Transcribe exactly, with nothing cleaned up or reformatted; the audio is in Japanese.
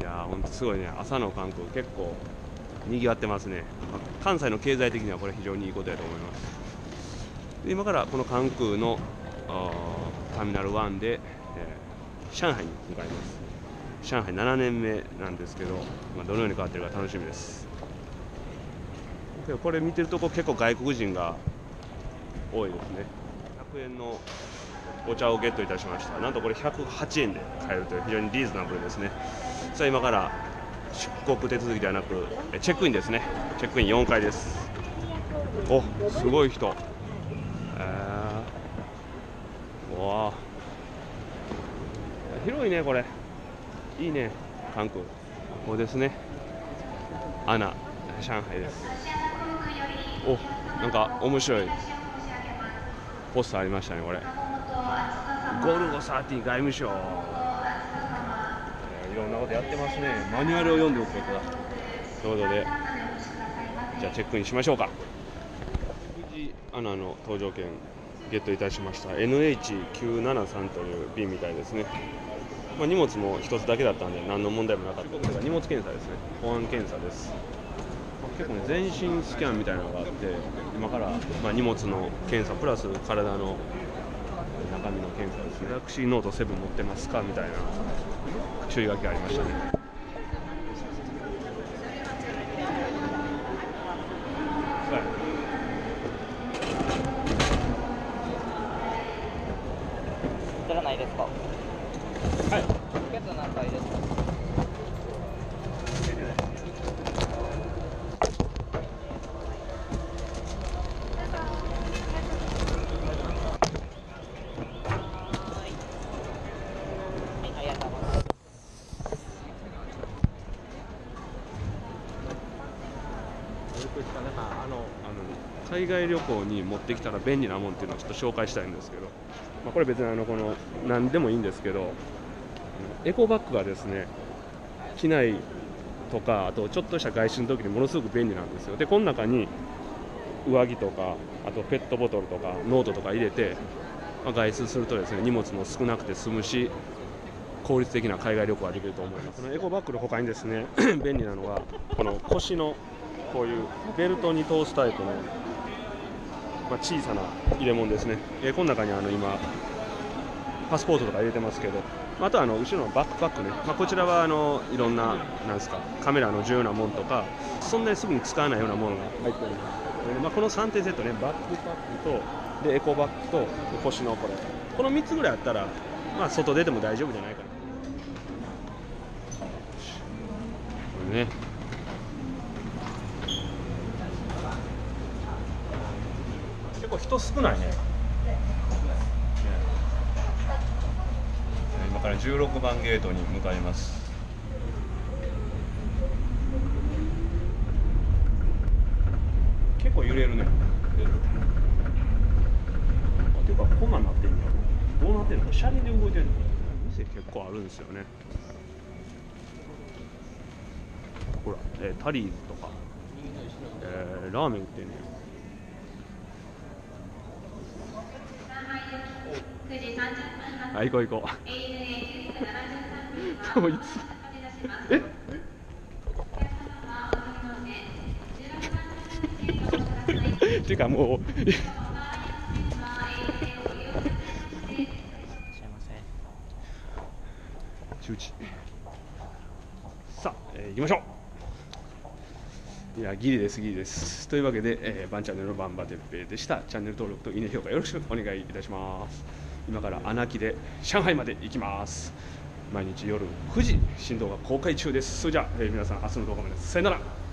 やー、ほんとすごいね、朝の関空、結構にぎわってますね。関西の経済的にはこれ、非常にいいことだと思います。で今からこの関空のターミナルワンで、えー、上海に向かいます。上海ななねんめなんですけど、まあ、どのように変わってるか楽しみです。これ見てるとこ結構外国人が多いですね。ひゃくえんのお茶をゲットいたしました。なんとこれひゃくはちえんで買えるという非常にリーズナブルですね。さあ今から出国手続きではなくチェックインですね。チェックインよんかいです。お、すごい人。えー、わあ、広いねこれ。いいね、関空。ここですね。アナ上海です。お、なんか面白いポスターありましたね。これゴルゴさんじゅう外務省、いろんなことやってますね。マニュアルを読んでおくことだということで、じゃあチェックインしましょうか。富士アナの搭乗券ゲットいたしました。 エヌエイチきゅうななさん という便みたいですね。まあ、荷物も一つだけだったんで何の問題もなかった。荷物検査ですね。保安検査です。結構ね、全身スキャンみたいなのがあって、今から、まあ、荷物の検査プラス体の中身の検査ですね。ギャラクシーノートセブン持ってますかみたいな注意書きがありましたね。はい、 じゃないですか。 はい。 チケット何回ですか。 あの海外旅行に持ってきたら便利なもんっていうのをちょっと紹介したいんですけど、まあ、これ別にあのこの何でもいいんですけど、エコバッグがですね、機内とかあとちょっとした外出の時にものすごく便利なんですよ。でこの中に上着とかあとペットボトルとかノートとか入れて、まあ、外出するとですね、荷物も少なくて済むし効率的な海外旅行ができると思います。このエコバッグの他にですね便利なのがこの腰のこういうベルトに通すタイプの、まあ、小さな入れ物ですね。えー、この中にあの今パスポートとか入れてますけど、あとはあの後ろのバックパックね、まあ、こちらはあのいろんな、なんですか、カメラの重要なものとかそんなにすぐに使わないようなものが入ってるんです。えーまあ、このさんてんセットね、バックパックとでエコバッグと腰のこれ、このみっつぐらいあったら、まあ、外出ても大丈夫じゃないかな。これね、結構人少ないね。今からじゅうろくばんゲートに向かいます。結構揺れるね。あ、ていうかこんなんなってんの。どうなってんの？車輪で動いてるの。店結構あるんですよね。ほら、えー、タリーズとか、えー、ラーメン売ってんねん。はい、行こう行こう。そういつえっていうかもうすいません。中止。さあ、えー、行きましょう。いや、ギリですギリです。というわけで、えー、バンチャンネルのバンバテッペイでした。チャンネル登録といいね評価よろしくお願いいたします。今から穴木で上海まで行きます。毎日夜くじ振動が公開中です。それじゃあ、えー、皆さん明日の動画までさよなら。